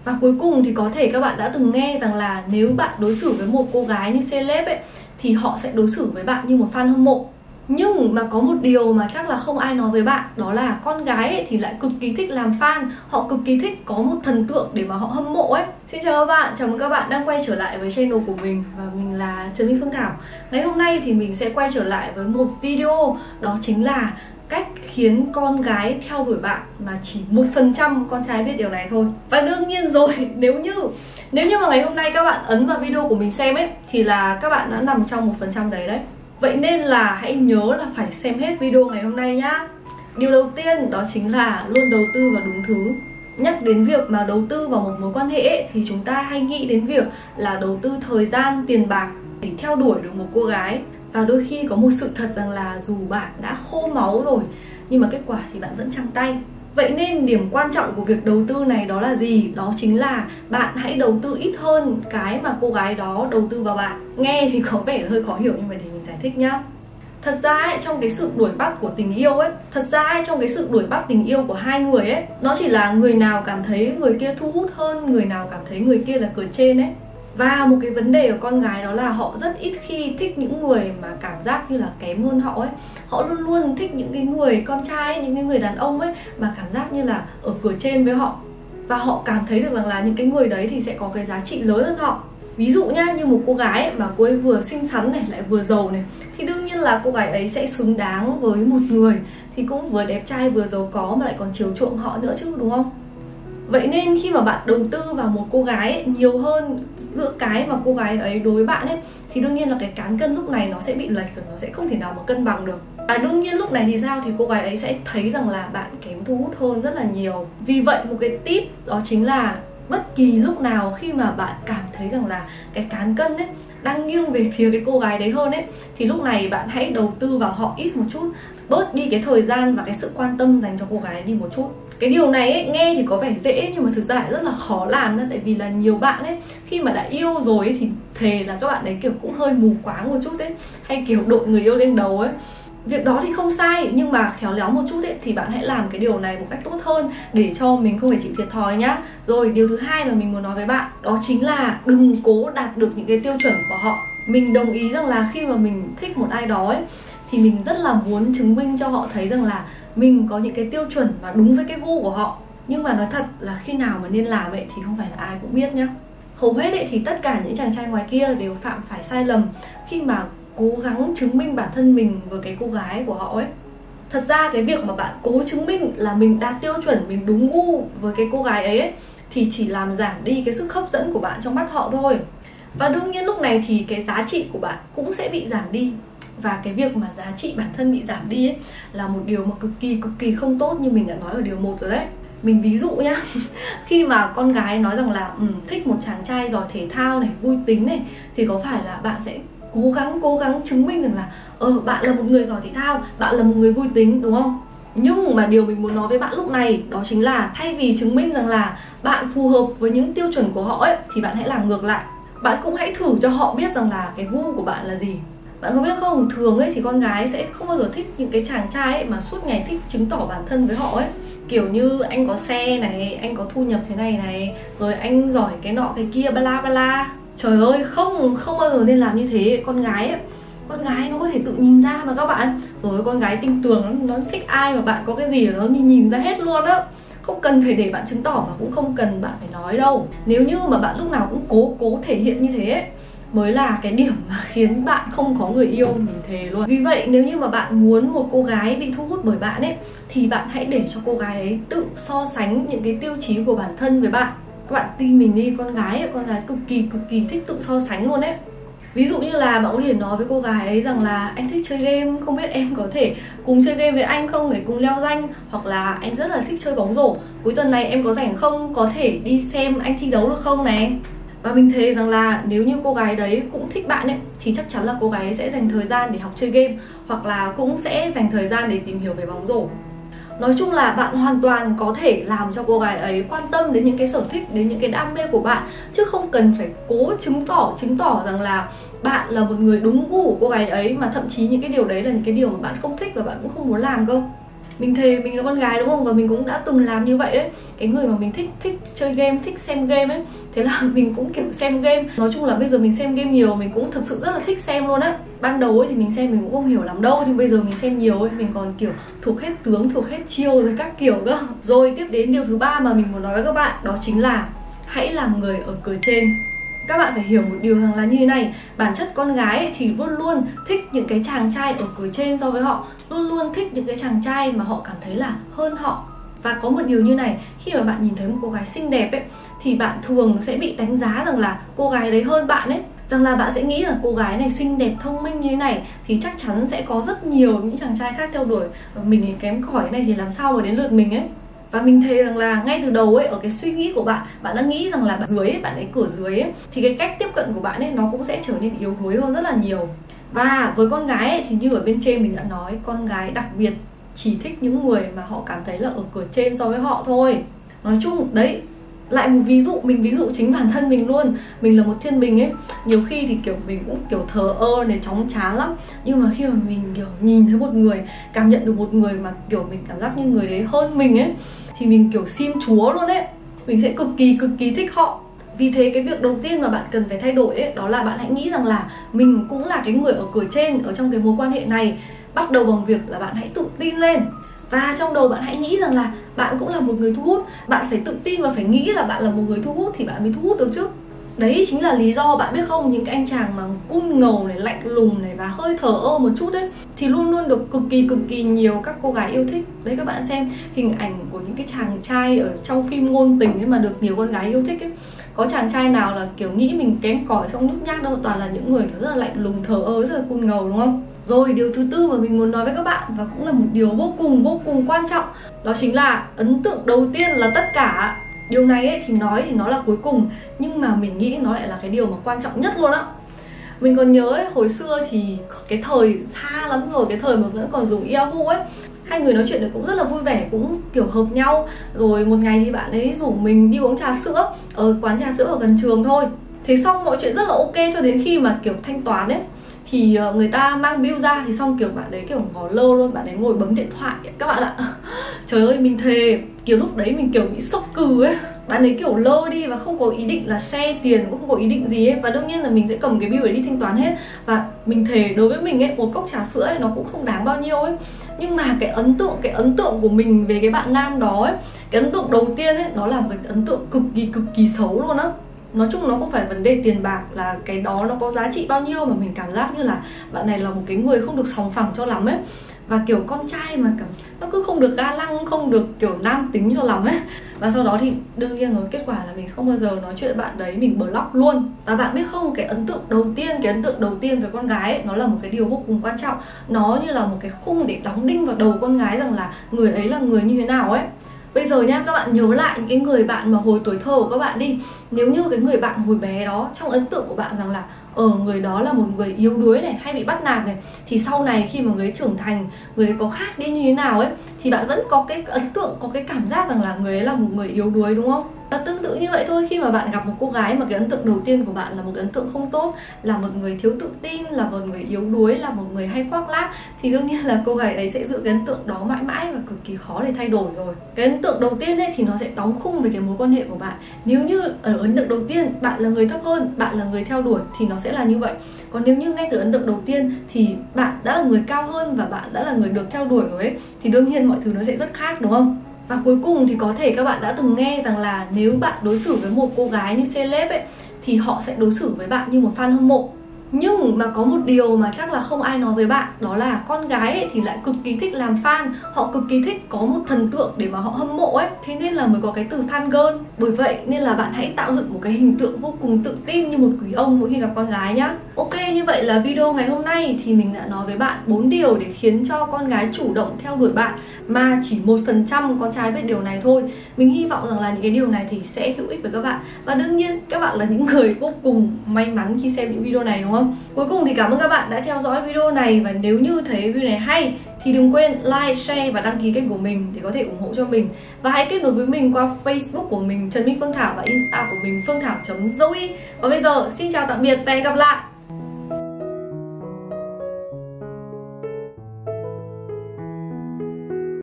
Và cuối cùng thì có thể các bạn đã từng nghe rằng là nếu bạn đối xử với một cô gái như celeb ấy thì họ sẽ đối xử với bạn như một fan hâm mộ. Nhưng mà có một điều mà chắc là không ai nói với bạn, đó là con gái ấy thì lại cực kỳ thích làm fan. Họ cực kỳ thích có một thần tượng để mà họ hâm mộ ấy. Xin chào các bạn, chào mừng các bạn đang quay trở lại với channel của mình. Và mình là Trần Minh Phương Thảo. Ngày hôm nay thì mình sẽ quay trở lại với một video, đó chính là cách khiến con gái theo đuổi bạn mà chỉ 1% con trai biết điều này thôi. Và đương nhiên rồi, nếu như mà ngày hôm nay các bạn ấn vào video của mình xem ấy thì là các bạn đã nằm trong 1% đấy đấy. Vậy nên là hãy nhớ là phải xem hết video ngày hôm nay nhá. Điều đầu tiên đó chính là luôn đầu tư vào đúng thứ. Nhắc đến việc mà đầu tư vào một mối quan hệ ấy, thì chúng ta hay nghĩ đến việc là đầu tư thời gian, tiền bạc để theo đuổi được một cô gái. Và đôi khi có một sự thật rằng là dù bạn đã khô máu rồi nhưng mà kết quả thì bạn vẫn trắng tay. Vậy nên điểm quan trọng của việc đầu tư này đó là gì? Đó chính là bạn hãy đầu tư ít hơn cái mà cô gái đó đầu tư vào bạn. Nghe thì có vẻ hơi khó hiểu nhưng mà để mình giải thích nhá. Thật ra ấy, trong cái sự đuổi bắt của tình yêu ấy, trong cái sự đuổi bắt tình yêu của hai người ấy, nó chỉ là người nào cảm thấy người kia thu hút hơn, người nào cảm thấy người kia là cửa trên ấy. Và một cái vấn đề của con gái đó là họ rất ít khi thích những người mà cảm giác như là kém hơn họ ấy. Họ luôn luôn thích những cái người con trai ấy, những cái người đàn ông ấy mà cảm giác như là ở cửa trên với họ. Và họ cảm thấy được rằng là những cái người đấy thì sẽ có cái giá trị lớn hơn họ. Ví dụ nhá, như một cô gái ấy, mà cô ấy vừa xinh xắn này, lại vừa giàu này, thì đương nhiên là cô gái ấy sẽ xứng đáng với một người thì cũng vừa đẹp trai vừa giàu có mà lại còn chiều chuộng họ nữa chứ, đúng không? Vậy nên khi mà bạn đầu tư vào một cô gái ấy, nhiều hơn giữa cái mà cô gái ấy đối với bạn ấy, thì đương nhiên là cái cán cân lúc này nó sẽ bị lệch rồi, nó sẽ không thể nào mà cân bằng được. Và đương nhiên lúc này thì sao? Thì cô gái ấy sẽ thấy rằng là bạn kém thu hút hơn rất là nhiều. Vì vậy một cái tip đó chính là bất kỳ lúc nào khi mà bạn cảm thấy rằng là cái cán cân ấy đang nghiêng về phía cái cô gái đấy hơn ấy, thì lúc này bạn hãy đầu tư vào họ ít một chút, bớt đi cái thời gian và cái sự quan tâm dành cho cô gái đi một chút. Cái điều này ấy, nghe thì có vẻ dễ nhưng mà thực ra lại rất là khó làm nữa. Tại vì là nhiều bạn ấy, khi mà đã yêu rồi ấy, thì thề là các bạn ấy kiểu cũng hơi mù quáng một chút ấy, hay kiểu đội người yêu lên đầu ấy. Việc đó thì không sai, nhưng mà khéo léo một chút ấy, thì bạn hãy làm cái điều này một cách tốt hơn để cho mình không phải chịu thiệt thòi nhá. Rồi điều thứ hai mà mình muốn nói với bạn đó chính là đừng cố đạt được những cái tiêu chuẩn của họ. Mình đồng ý rằng là khi mà mình thích một ai đó ấy, thì mình rất là muốn chứng minh cho họ thấy rằng là mình có những cái tiêu chuẩn và đúng với cái gu của họ. Nhưng mà nói thật là khi nào mà nên làm ấy thì không phải là ai cũng biết nhá. Hầu hết ấy thì tất cả những chàng trai ngoài kia đều phạm phải sai lầm khi mà cố gắng chứng minh bản thân mình với cái cô gái của họ ấy. Thật ra cái việc mà bạn cố chứng minh là mình đạt tiêu chuẩn, mình đúng gu với cái cô gái ấy thì chỉ làm giảm đi cái sức hấp dẫn của bạn trong mắt họ thôi. Và đương nhiên lúc này thì cái giá trị của bạn cũng sẽ bị giảm đi. Và cái việc mà giá trị bản thân bị giảm đi ấy là một điều mà cực kỳ không tốt, như mình đã nói ở điều 1 rồi đấy. Mình ví dụ nhá, khi mà con gái nói rằng là thích một chàng trai giỏi thể thao này, vui tính này, thì có phải là bạn sẽ cố gắng chứng minh rằng là bạn là một người giỏi thể thao, bạn là một người vui tính, đúng không? Nhưng mà điều mình muốn nói với bạn lúc này đó chính là thay vì chứng minh rằng là bạn phù hợp với những tiêu chuẩn của họ ấy, thì bạn hãy làm ngược lại. Bạn cũng hãy thử cho họ biết rằng là cái gu của bạn là gì. Bạn có biết không, thường ấy thì con gái sẽ không bao giờ thích những cái chàng trai ấy mà suốt ngày thích chứng tỏ bản thân với họ ấy. Kiểu như anh có xe này, anh có thu nhập thế này này, rồi anh giỏi cái nọ cái kia bla bla. Trời ơi, không bao giờ nên làm như thế. Con gái nó có thể tự nhìn ra mà các bạn. Rồi con gái tinh tường, nó thích ai mà bạn có cái gì nó nhìn ra hết luôn á. Không cần phải để bạn chứng tỏ và cũng không cần bạn phải nói đâu. Nếu như mà bạn lúc nào cũng cố thể hiện như thế ấy, mới là cái điểm mà khiến bạn không có người yêu, mình thề luôn. Vì vậy nếu như mà bạn muốn một cô gái bị thu hút bởi bạn ấy, thì bạn hãy để cho cô gái ấy tự so sánh những cái tiêu chí của bản thân với bạn. Các bạn tin mình đi, con gái cực kỳ thích tự so sánh luôn ấy. Ví dụ như là bạn có thể nói với cô gái ấy rằng là anh thích chơi game, không biết em có thể cùng chơi game với anh không để cùng leo rank. Hoặc là anh rất là thích chơi bóng rổ, cuối tuần này em có rảnh không, có thể đi xem anh thi đấu được không này. Và mình thề rằng là nếu như cô gái đấy cũng thích bạn ấy, thì chắc chắn là cô gái ấy sẽ dành thời gian để học chơi game, hoặc là cũng sẽ dành thời gian để tìm hiểu về bóng rổ. Nói chung là bạn hoàn toàn có thể làm cho cô gái ấy quan tâm đến những cái sở thích, đến những cái đam mê của bạn, chứ không cần phải cố chứng tỏ rằng là bạn là một người đúng gu của cô gái ấy, mà thậm chí những cái điều đấy là những cái điều mà bạn không thích và bạn cũng không muốn làm cơ. Mình thề mình là con gái đúng không, và mình cũng đã từng làm như vậy đấy. Cái người mà mình thích chơi game, thích xem game ấy, thế là mình cũng kiểu xem game. Nói chung là bây giờ mình xem game nhiều, mình cũng thực sự rất là thích xem luôn á. Ban đầu ấy thì mình xem mình cũng không hiểu lắm đâu, nhưng bây giờ mình xem nhiều ấy, mình còn kiểu thuộc hết tướng, thuộc hết chiêu rồi các kiểu cơ. Rồi tiếp đến điều thứ ba mà mình muốn nói với các bạn, đó chính là hãy làm người ở cửa trên. Các bạn phải hiểu một điều rằng là như thế này, bản chất con gái ấy thì luôn luôn thích những cái chàng trai ở cửa trên so với họ, luôn luôn thích những cái chàng trai mà họ cảm thấy là hơn họ. Và có một điều như này, khi mà bạn nhìn thấy một cô gái xinh đẹp ấy, thì bạn thường sẽ bị đánh giá rằng là cô gái đấy hơn bạn ấy. Rằng là bạn sẽ nghĩ là cô gái này xinh đẹp, thông minh như thế này thì chắc chắn sẽ có rất nhiều những chàng trai khác theo đuổi, và mình thì kém cỏi này thì làm sao mà đến lượt mình ấy. Và mình thấy rằng là ngay từ đầu ấy, ở cái suy nghĩ của bạn, bạn đã nghĩ rằng là bạn dưới ấy, bạn ấy cửa dưới ấy, thì cái cách tiếp cận của bạn ấy nó cũng sẽ trở nên yếu đuối hơn rất là nhiều. Và với con gái ấy, thì như ở bên trên mình đã nói, con gái đặc biệt chỉ thích những người mà họ cảm thấy là ở cửa trên so với họ thôi. Nói chung đấy, lại một ví dụ, mình ví dụ chính bản thân mình luôn. Mình là một thiên bình ấy, nhiều khi thì kiểu mình cũng kiểu thờ ơ này, chóng chán lắm. Nhưng mà khi mà mình kiểu nhìn thấy một người, cảm nhận được một người mà kiểu mình cảm giác như người đấy hơn mình ấy, thì mình kiểu sim chúa luôn ấy. Mình sẽ cực kỳ thích họ. Vì thế cái việc đầu tiên mà bạn cần phải thay đổi ấy, đó là bạn hãy nghĩ rằng là mình cũng là cái người ở cửa trên ở trong cái mối quan hệ này. Bắt đầu bằng việc là bạn hãy tự tin lên. Và trong đầu bạn hãy nghĩ rằng là bạn cũng là một người thu hút. Bạn phải tự tin và phải nghĩ là bạn là một người thu hút thì bạn mới thu hút được chứ. Đấy chính là lý do bạn biết không, những cái anh chàng mà cung ngầu này, lạnh lùng này và hơi thờ ơ một chút ấy, thì luôn luôn được cực kỳ nhiều các cô gái yêu thích. Đấy, các bạn xem hình ảnh của những cái chàng trai ở trong phim ngôn tình ấy mà được nhiều con gái yêu thích ấy, có chàng trai nào là kiểu nghĩ mình kém cỏi xong nhút nhát đâu, toàn là những người kiểu rất là lạnh lùng, thờ ơ, rất là cung ngầu, đúng không? Rồi điều thứ tư mà mình muốn nói với các bạn, và cũng là một điều vô cùng quan trọng, đó chính là ấn tượng đầu tiên là tất cả. Điều này ấy, thì nó là cuối cùng, nhưng mà mình nghĩ nó lại là cái điều mà quan trọng nhất luôn á. Mình còn nhớ ấy, hồi xưa thì cái thời xa lắm rồi, cái thời mà vẫn còn dùng Yahoo ấy, hai người nói chuyện được cũng rất là vui vẻ, cũng kiểu hợp nhau. Rồi một ngày thì bạn ấy rủ mình đi uống trà sữa ở quán trà sữa ở gần trường thôi. Thế xong mọi chuyện rất là ok cho đến khi mà kiểu thanh toán ấy, thì người ta mang bill ra, thì xong kiểu bạn ấy kiểu ngó lơ luôn, bạn ấy ngồi bấm điện thoại ấy, các bạn ạ. Trời ơi, mình thề kiểu lúc đấy mình kiểu bị sốc cừ ấy. Bạn ấy kiểu lơ đi và không có ý định là share tiền, cũng không có ý định gì ấy. Và đương nhiên là mình sẽ cầm cái bill đấy đi thanh toán hết. Và mình thề đối với mình ấy, một cốc trà sữa ấy nó cũng không đáng bao nhiêu ấy. Nhưng mà cái ấn tượng của mình về cái bạn nam đó ấy, cái ấn tượng đầu tiên ấy, nó là một cái ấn tượng cực kỳ xấu luôn á. Nói chung nó không phải vấn đề tiền bạc là cái đó nó có giá trị bao nhiêu, mà mình cảm giác như là bạn này là một cái người không được sòng phẳng cho lắm ấy. Và kiểu con trai mà nó cứ không được ga lăng, không được kiểu nam tính cho lắm ấy. Và sau đó thì đương nhiên rồi, kết quả là mình không bao giờ nói chuyện với bạn đấy, mình block luôn. Và bạn biết không, cái ấn tượng đầu tiên về con gái ấy, nó là một cái điều vô cùng quan trọng. Nó như là một cái khung để đóng đinh vào đầu con gái rằng là người ấy là người như thế nào ấy. Bây giờ nhá, các bạn nhớ lại những cái người bạn mà hồi tuổi thơ của các bạn đi. Nếu như cái người bạn hồi bé đó, trong ấn tượng của bạn rằng là người đó là một người yếu đuối này, hay bị bắt nạt này, thì sau này khi mà người ấy trưởng thành, người ấy có khác đi như thế nào ấy, thì bạn vẫn có cái ấn tượng, có cái cảm giác rằng là người ấy là một người yếu đuối, đúng không? Và tương tự như vậy thôi, khi mà bạn gặp một cô gái mà cái ấn tượng đầu tiên của bạn là một ấn tượng không tốt, là một người thiếu tự tin, là một người yếu đuối, là một người hay khoác lác, thì đương nhiên là cô gái ấy sẽ giữ cái ấn tượng đó mãi mãi và cực kỳ khó để thay đổi rồi. Cái ấn tượng đầu tiên ấy thì nó sẽ đóng khung về cái mối quan hệ của bạn. Nếu như ở ấn tượng đầu tiên bạn là người thấp hơn, bạn là người theo đuổi, thì nó sẽ là như vậy. Còn nếu như ngay từ ấn tượng đầu tiên thì bạn đã là người cao hơn và bạn đã là người được theo đuổi rồi ấy, thì đương nhiên mọi thứ nó sẽ rất khác, đúng không? Và cuối cùng thì có thể các bạn đã từng nghe rằng là nếu bạn đối xử với một cô gái như celeb ấy, thì họ sẽ đối xử với bạn như một fan hâm mộ. Nhưng mà có một điều mà chắc là không ai nói với bạn, đó là con gái ấy thì lại cực kỳ thích làm fan. Họ cực kỳ thích có một thần tượng để mà họ hâm mộ ấy. Thế nên là mới có cái từ fan girl. Bởi vậy nên là bạn hãy tạo dựng một cái hình tượng vô cùng tự tin như một quý ông mỗi khi gặp con gái nhá. Ok, như vậy là video ngày hôm nay thì mình đã nói với bạn 4 điều để khiến cho con gái chủ động theo đuổi bạn, mà chỉ 1% con trai biết điều này thôi. Mình hy vọng rằng là những cái điều này thì sẽ hữu ích với các bạn. Và đương nhiên các bạn là những người vô cùng may mắn khi xem những video này, đúng không? Cuối cùng thì cảm ơn các bạn đã theo dõi video này. Và nếu như thấy video này hay thì đừng quên like, share và đăng ký kênh của mình để có thể ủng hộ cho mình. Và hãy kết nối với mình qua Facebook của mình Trần Minh Phương Thảo và Insta của mình phương thảo.zoe. Và bây giờ xin chào tạm biệt và hẹn gặp lại.